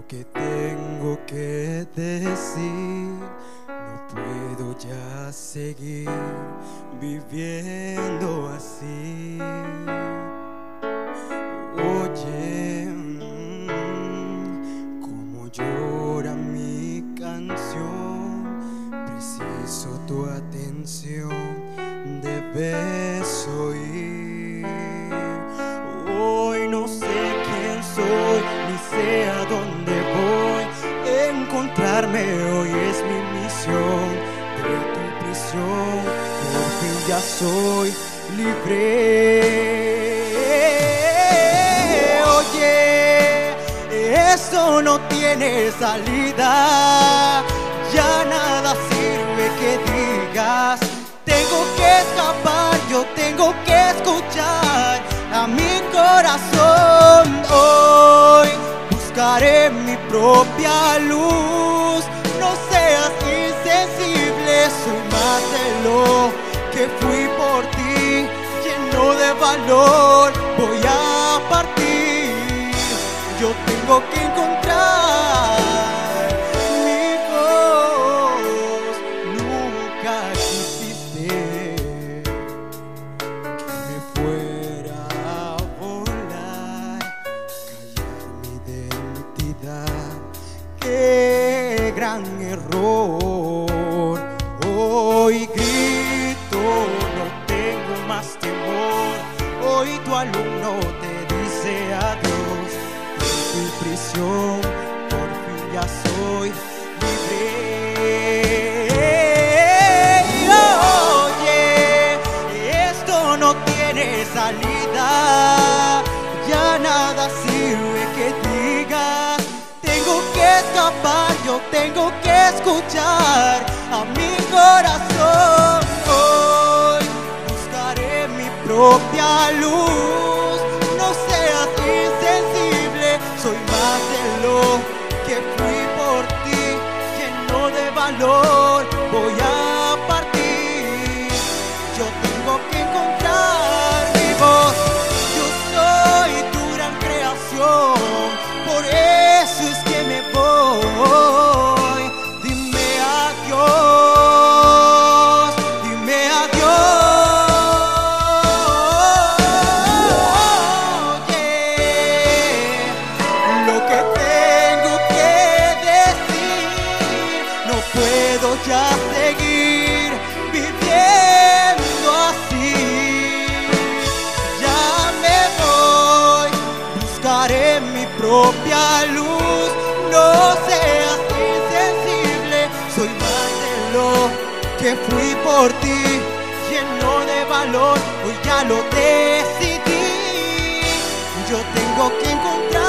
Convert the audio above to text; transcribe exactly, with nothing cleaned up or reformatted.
que tengo que decir. No puedo ya seguir viviendo así. Oye, mm, cómo llora mi canción. Preciso tu atención, debes oír. Hoy no sé quién soy, ni sé a dónde voy. Encontrarme hoy es mi misión. De tu prisión, por fin ya soy libre. Oye, esto no tiene salida. Ya nada sirve que digas. Tengo que escapar, yo tengo que escuchar a mi corazón. Hoy buscaré mi propia luz. No seas insensible, soy más de lo que fui por ti. Lleno de valor, voy a partir. Yo tengo que encontrar mi voz. Nunca quisiste que me fuera a volar, callar mi identidad. ¡Qué gran error! Hoy grito, no tengo más temor. Hoy tu alumno te dice adiós. De tu prisión, por fin ya soy libre. Oye, esto no tiene salida. Ya nada sirve que digas. Tengo que escapar, yo tengo que escuchar a mi corazón. Hoy buscaré mi propia luz. No seas insensible, soy más de lo que fui por ti. Lleno de valor, voy a partir. Yo tengo que encontrar mi voz. Yo soy tu gran creación, por eso es que me voy. Dime adiós, dime adiós. Yeah. Lo que tengo que decir, no puedo ya seguir viviendo así. Ya me voy, buscaré mi propia luz. No seas insensible, soy más de lo que fui por ti. Lleno de valor, hoy ya lo decidí. Yo tengo que encontrar